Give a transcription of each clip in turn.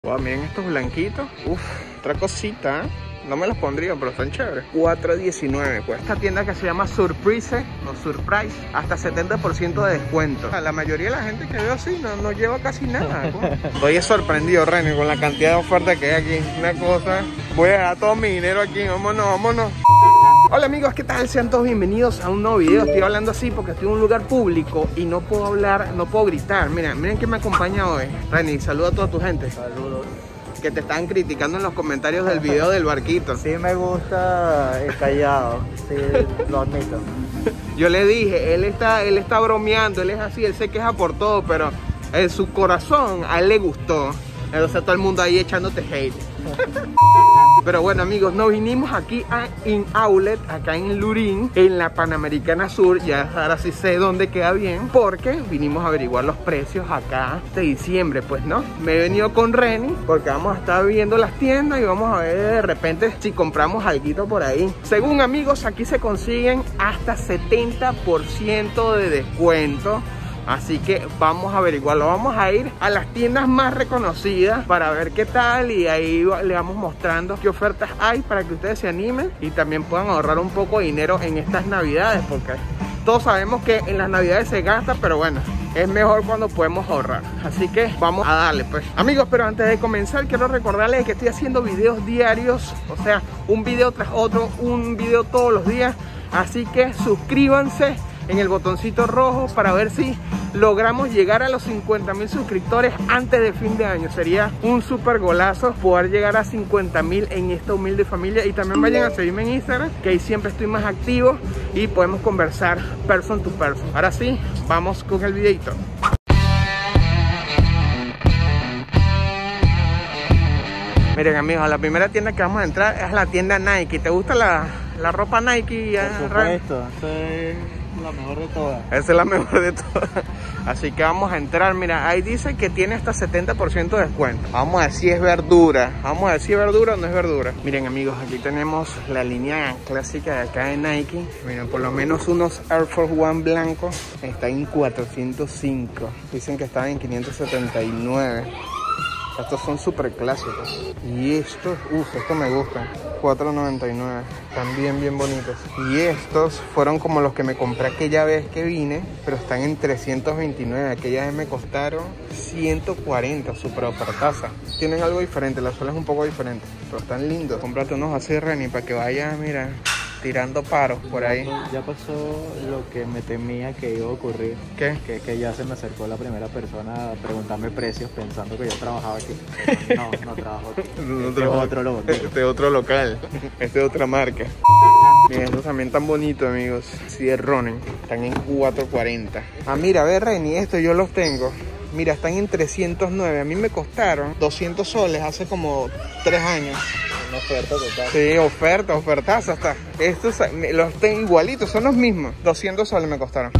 Wow, miren estos blanquitos. Uf, otra cosita, ¿eh? No me los pondría, pero están chéveres. 4.19 cuesta. Esta tienda que se llama Surprise o Surprise, hasta 70% de descuento. La mayoría de la gente que veo así no lleva casi nada. Estoy sorprendido, René, con la cantidad de ofertas que hay aquí. Una cosa, voy a dejar todo mi dinero aquí. Vámonos, vámonos. Hola amigos, ¿qué tal? Sean todos bienvenidos a un nuevo video. Estoy hablando así porque estoy en un lugar público y no puedo hablar, no puedo gritar. Miren quién me acompaña hoy. René, saluda a toda tu gente. Saludos. Que te estaban criticando en los comentarios del video del barquito. Sí me gusta el callado, sí, lo admito. Yo le dije, él está bromeando, él es así, él se queja por todo, pero en su corazón a él le gustó. Entonces todo el mundo ahí echándote hate. Pero bueno amigos, nos vinimos aquí a In Outlet, acá en Lurín, en la Panamericana Sur. Ya ahora sí sé dónde queda bien, porque vinimos a averiguar los precios acá de diciembre, pues no. Me he venido con Reni porque vamos a estar viendo las tiendas y vamos a ver de repente si compramos algo por ahí. Según amigos, aquí se consiguen hasta 70% de descuento. Así que vamos a averiguarlo, vamos a ir a las tiendas más reconocidas para ver qué tal y ahí le vamos mostrando qué ofertas hay para que ustedes se animen y también puedan ahorrar un poco de dinero en estas navidades, porque todos sabemos que en las navidades se gasta, pero bueno, es mejor cuando podemos ahorrar. Así que vamos a darle pues. Amigos, pero antes de comenzar quiero recordarles que estoy haciendo videos diarios, o sea, un video tras otro, un video todos los días. Así que suscríbanse en el botoncito rojo para ver si logramos llegar a los 50.000 suscriptores antes de fin de año. Sería un super golazo poder llegar a 50.000 en esta humilde familia. Y también vayan a seguirme en Instagram, que ahí siempre estoy más activo y podemos conversar person to person. Ahora sí, vamos con el videito. Miren amigos, la primera tienda que vamos a entrar es la tienda Nike. ¿Te gusta la ropa Nike? Por supuesto, esa es la mejor de todas. Esa es la mejor de todas. Así que vamos a entrar. Mira, ahí dice que tiene hasta 70% de descuento. Vamos a ver si es verdura. Vamos a ver si es verdura o no es verdura. Miren amigos, aquí tenemos la línea clásica de acá de Nike. Miren, por lo menos unos Air Force One blancos están en 405. Dicen que estaban en 579. Estos son súper clásicos. Y estos, estos me gustan. 4.99. Están bien bonitos. Y estos fueron como los que me compré aquella vez que vine, pero están en 329. Aquella vez me costaron 140. Súper ofertaza. Tienen algo diferente. La suela es un poco diferente, pero están lindos. Cómprate unos así, Reni, para que vayas, mira, tirando paros por ahí. Ya pasó lo que me temía que iba a ocurrir. ¿Qué? Que ya se me acercó la primera persona a preguntarme precios pensando que yo trabajaba aquí. No trabajo aquí. Este es otro local. Este es otra marca. Miren, estos también tan bonitos, amigos. Así de Ronin. Están en 440. Ah, mira, a ver, Reni, esto yo los tengo. Mira, están en 309. A mí me costaron 200 soles hace como 3 años. Una oferta total. Sí, ofertaza hasta. Estos los tengo igualitos, son los mismos. 200 soles me costaron.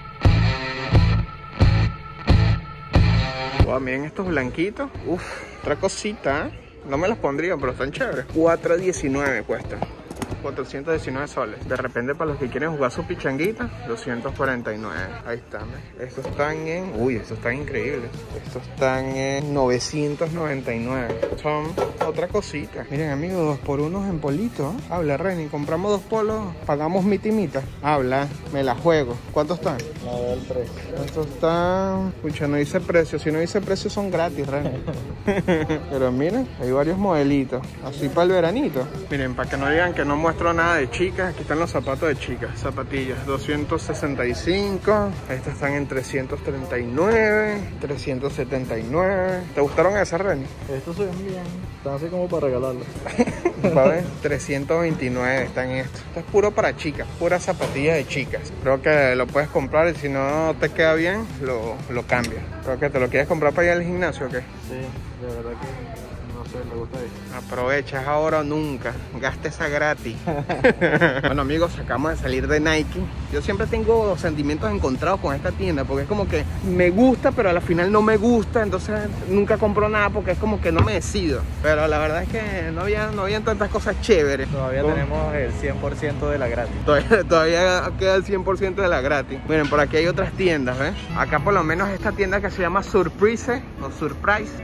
Wow, miren estos blanquitos. Uf, otra cosita, ¿eh? No me los pondría, pero están chéveres. 4.19 cuesta. 419 soles. De repente para los que quieren jugar su pichanguita, 249. Ahí están. Estos están en... Uy, estos están increíbles. Estos están en 999. Son otra cosita. Miren amigos, 2x1 en polito. Habla Reni, compramos 2 polos, pagamos mitimita. Habla, me la juego. ¿Cuántos están? No veo el precio. Estos están... Pucha, no dice precio. Si no dice precio son gratis, Reni. Pero miren, hay varios modelitos. Así para el veranito. Miren, para que no digan que no muestro nada de chicas, aquí están los zapatos de chicas, zapatillas, 265, estos están en 339, 379. ¿Te gustaron esas, Reni? Estos se ven bien, están así como para regalarlos. Va a ver, 329 están estos. Esto es puro para chicas, pura zapatilla de chicas. Creo que lo puedes comprar y si no te queda bien, lo cambias. Creo que te lo quieres comprar para ir al gimnasio, ¿o qué? Sí, de verdad que... me gusta eso. Aprovecha, es ahora o nunca. Gasta esa gratis. Bueno amigos, acabamos de salir de Nike. Yo siempre tengo sentimientos encontrados con esta tienda, porque es como que me gusta, pero a la final no me gusta. Entonces nunca compro nada porque es como que no me decido. Pero la verdad es que no habían tantas cosas chéveres. Todavía tenemos el 100% de la gratis. Todavía queda el 100% de la gratis. Miren, por aquí hay otras tiendas, ¿ves? Acá por lo menos esta tienda que se llama Surprise o Surprise, hasta 70%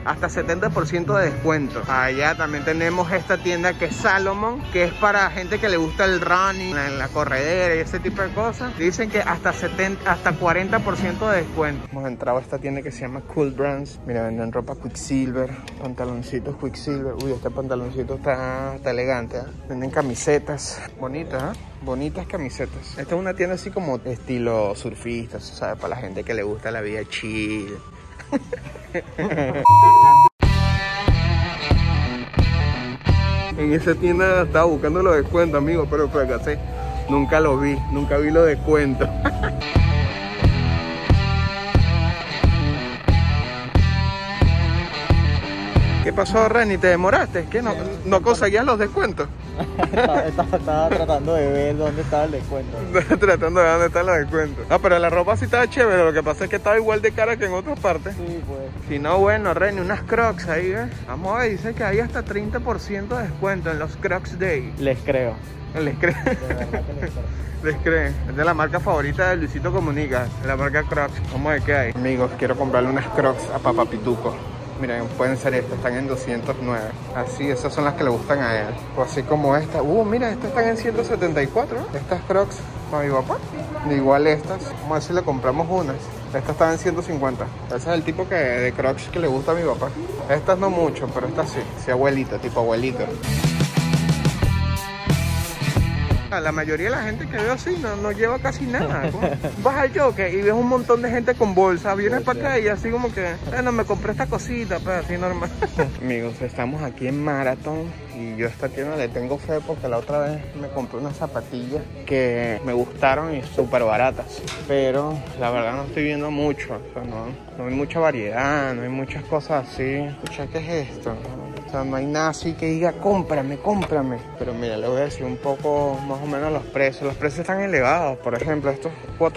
70% de descuento. Allá también tenemos esta tienda que es Salomon, que es para gente que le gusta el running, la corredera y ese tipo de cosas. Dicen que hasta 40% de descuento. Hemos entrado a esta tienda que se llama Cool Brands. Mira, venden ropa Quicksilver, pantaloncitos Quicksilver. Uy, este pantaloncito está elegante, ¿eh? Venden camisetas bonitas, ¿eh? Bonitas camisetas. Esta es una tienda así como estilo surfista, ¿sabes? Para la gente que le gusta la vida chill. En esa tienda estaba buscando los descuentos, amigo, pero fracasé. Nunca los vi, nunca vi los descuentos. ¿Qué pasó, Reni? ¿Te demoraste? ¿Qué? ¿No conseguías los descuentos? Estaba tratando de ver dónde estaba el descuento. Tratando de ver dónde están los descuentos. Ah, pero la ropa sí estaba chévere. Lo que pasa es que estaba igual de cara que en otras partes. Sí, pues. Si no, bueno, Reni, unas Crocs ahí, ¿ves? Vamos a ver, dice que hay hasta 30% de descuento en los Crocs Day. Les creo. ¿Les creen? De verdad que les creo. ¿Les creen? Es de la marca favorita de Luisito Comunica, la marca Crocs. Vamos a ver qué hay. Amigos, quiero comprarle unas Crocs a Papá Pituco. Miren, pueden ser estas, están en 209. Así, esas son las que le gustan a él. O así como esta. Mira, estas están en 174. Estas Crocs para mi papá. Igual estas. Vamos a ver si le compramos unas. Estas están en 150. Ese es el tipo de Crocs que le gusta a mi papá. Estas no mucho, pero estas sí. Sí, abuelito, tipo abuelito. La mayoría de la gente que veo así no lleva casi nada. Vas al Jockey y ves un montón de gente con bolsa. Vienes para acá y así como que, bueno, me compré esta cosita, pero así normal. Amigos, estamos aquí en Marathon y yo a esta tienda le tengo fe porque la otra vez me compré unas zapatillas que me gustaron y súper baratas. Pero la verdad no estoy viendo mucho. O sea, no hay mucha variedad, no hay muchas cosas así. Escucha, ¿qué es esto? O sea, no hay nada así que diga, cómprame. Pero mira, le voy a decir un poco más o menos los precios. Los precios están elevados. Por ejemplo, estos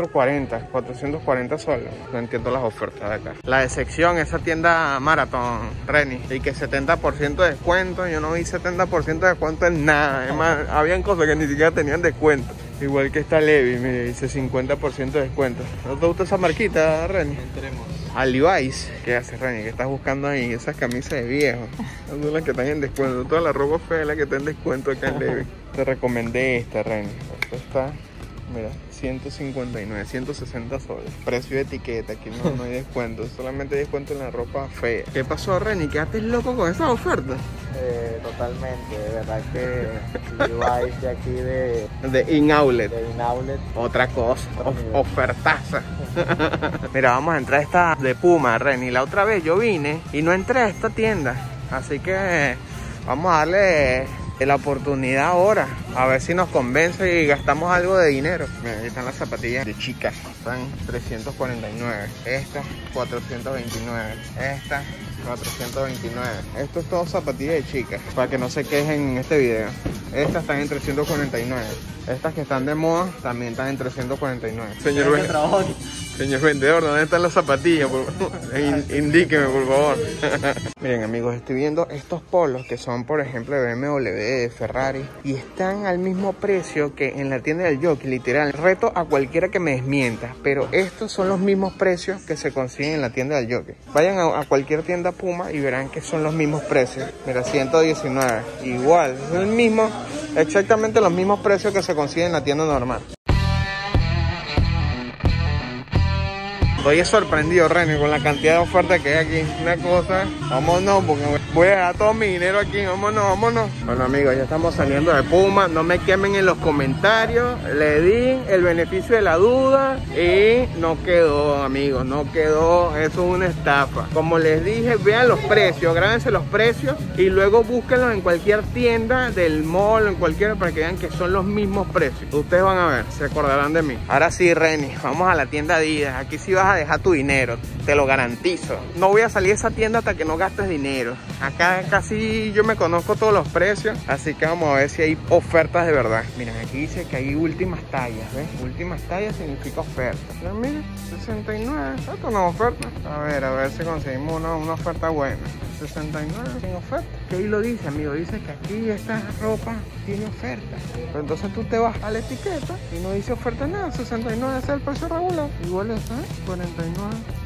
440 soles. No entiendo las ofertas de acá. La decepción, esa tienda Marathon, Reni. Y que 70% de descuento. Yo no vi 70% de descuento en nada. Además, habían cosas que ni siquiera tenían descuento. Igual que esta Levi, mire, dice 50% de descuento. ¿No te gusta esa marquita, Reni? Entremos. A Levi's, ¿qué hace, Reni? ¿Qué estás buscando ahí? Esas camisas de viejo. Son las que están en descuento. Toda la ropa fea es la que está en descuento acá en Levi. Te recomendé esta, Reni. Esta está, mira, 159, 160 soles. Precio de etiqueta, aquí no hay descuento. Solamente hay descuento en la ropa fea. ¿Qué pasó, Reni? ¿Quedaste loco con esas ofertas? Totalmente, de verdad que Levi's de aquí de In-Outlet. De In-Outlet. Otra cosa, ofertaza. Mira, vamos a entrar a esta de Puma, Reni. La otra vez yo vine y no entré a esta tienda. Así que vamos a darle la oportunidad ahora. A ver si nos convence y gastamos algo de dinero. Mira, ahí están las zapatillas de chicas. Están 349. Estas, 429. Estas, 429. Esto es todo zapatillas de chicas. Para que no se quejen en este video. Estas están en 349. Estas que están de moda también están en 349. Señor vendedor, ¿dónde están las zapatillas? Indíqueme, por favor. Miren, amigos, estoy viendo estos polos que son, por ejemplo, de BMW, de Ferrari, y están al mismo precio que en la tienda del Jockey, literal. Reto a cualquiera que me desmienta, pero estos son los mismos precios que se consiguen en la tienda del Jockey. Vayan a cualquier tienda Puma y verán que son los mismos precios. Mira, 119. Igual, es el mismo, exactamente los mismos precios que se consiguen en la tienda normal. Estoy sorprendido, Reni, con la cantidad de ofertas que hay aquí. Una cosa, vámonos, porque voy a dejar todo mi dinero aquí. Vámonos. Bueno, amigos, ya estamos saliendo de Puma. No me quemen en los comentarios. Le di el beneficio de la duda y no quedó, amigos. No quedó. Eso es una estafa. Como les dije, vean los precios, grábense los precios y luego búsquenlos en cualquier tienda del mall, en cualquiera, para que vean que son los mismos precios. Ustedes van a ver, se acordarán de mí. Ahora sí, Reni, vamos a la tienda Adidas. Aquí sí vas a dejar tu dinero, te lo garantizo. No voy a salir de esa tienda hasta que no gastes dinero. Acá casi yo me conozco todos los precios, así que vamos a ver si hay ofertas de verdad. Miren, aquí dice que hay últimas tallas, ¿ves? Últimas tallas significa oferta. Pero miren, 69, esto no es oferta. A ver si conseguimos una oferta buena. 69 sin oferta. Que ahí lo dice, amigo, dice que aquí esta ropa tiene oferta. Pero entonces tú te vas a la etiqueta y no dice oferta nada. 69 es el precio regular. Igual está, 49.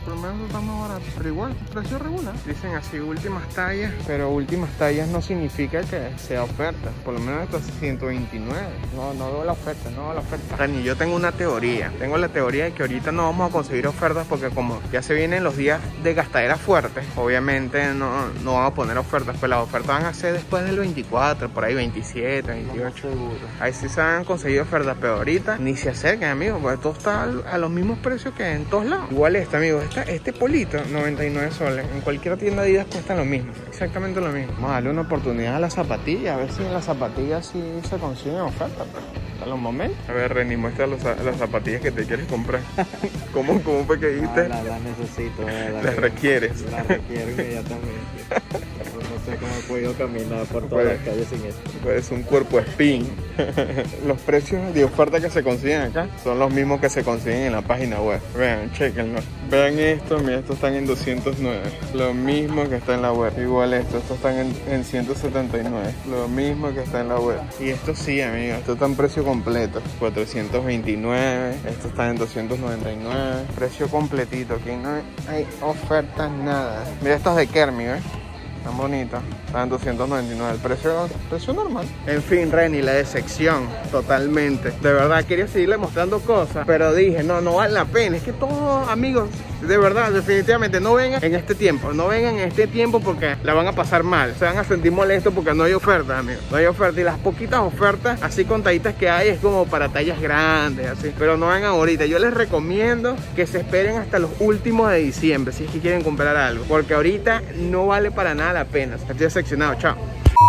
por lo menos está más barato, pero igual, precio regular. Dicen así, últimas tallas, pero últimas tallas no significa que sea oferta. Por lo menos esto es 129. No veo la oferta, no veo la oferta. Dani, yo tengo una teoría. Tengo la teoría de que ahorita no vamos a conseguir ofertas porque como ya se vienen los días de gastadera fuerte, obviamente no vamos a poner ofertas, pues las ofertas van a ser después del 24, por ahí 27, 28. Ahí sí se han conseguido ofertas, pero ahorita ni se acercan, amigos, porque todo está a los mismos precios que en todos lados. Igual amigos, este polito, 99 soles. En cualquier tienda de Adidas cuesta lo mismo, exactamente lo mismo. Vamos a darle una oportunidad a las zapatillas, a ver si en las zapatillas sí se consiguen ofertas, pero a los momentos. A ver, Reni, muestra las zapatillas que te quieres comprar. ¿Cómo fue que dijiste? Las necesito, las requieres. Las requiero inmediatamente. No sé cómo he podido caminar por todas las calles sin esto. Pues un cuerpo spin. Los precios de oferta que se consiguen acá son los mismos que se consiguen en la página web. Vean, chequenlo. Vean esto, mira, estos están en 209. Lo mismo que está en la web. Igual estos están en 179. Lo mismo que está en la web. Y estos sí, amigos, estos están precio completo. 429. Estos están en 299. Precio completito. Aquí no hay ofertas, nada. Mira estos de Kermi, ¿ves? Tan bonita, está en 299, el precio normal. En fin, Reni, la decepción, totalmente. De verdad, quería seguirle mostrando cosas, pero dije, no vale la pena. Es que todos, amigos, de verdad, definitivamente, no vengan en este tiempo. No vengan en este tiempo porque la van a pasar mal. Se van a sentir molestos porque no hay ofertas, amigos. No hay ofertas. Y las poquitas ofertas, así contaditas que hay, es como para tallas grandes, así. Pero no vengan ahorita. Yo les recomiendo que se esperen hasta los últimos de diciembre, si es que quieren comprar algo. Porque ahorita no vale para nada la pena. Estoy decepcionado, chao.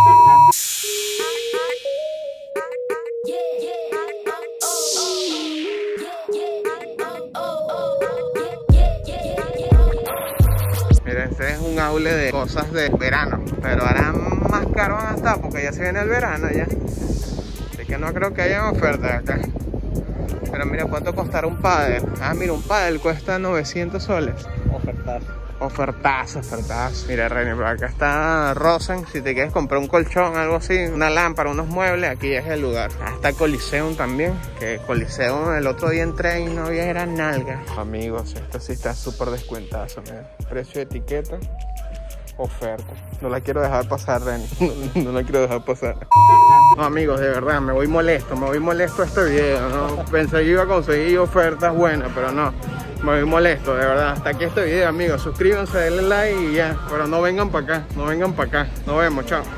Mira, este es un outlet de cosas de verano, pero ahora más caro van a estar porque ya se viene el verano ya. Así que no creo que haya ofertas acá. Pero mira, ¿cuánto costará un pádel? Ah, mira, un pádel cuesta 900 soles. Ofertazo. Mira, Reni, por acá está Rosen. Si te quieres comprar un colchón, algo así, una lámpara, unos muebles, aquí es el lugar. Está Coliseum también, que Coliseum el otro día entré y no había, era nalga. Amigos, esto sí está súper descuentazo, mira. Precio de etiqueta, oferta. No la quiero dejar pasar, Reni. No la quiero dejar pasar. No, amigos, de verdad, me voy molesto este video, ¿no? Pensé que iba a conseguir ofertas buenas, pero no. Me voy molesto, de verdad. Hasta aquí este video, amigos. Suscríbanse, denle like y ya. Pero no vengan para acá, Nos vemos, chao.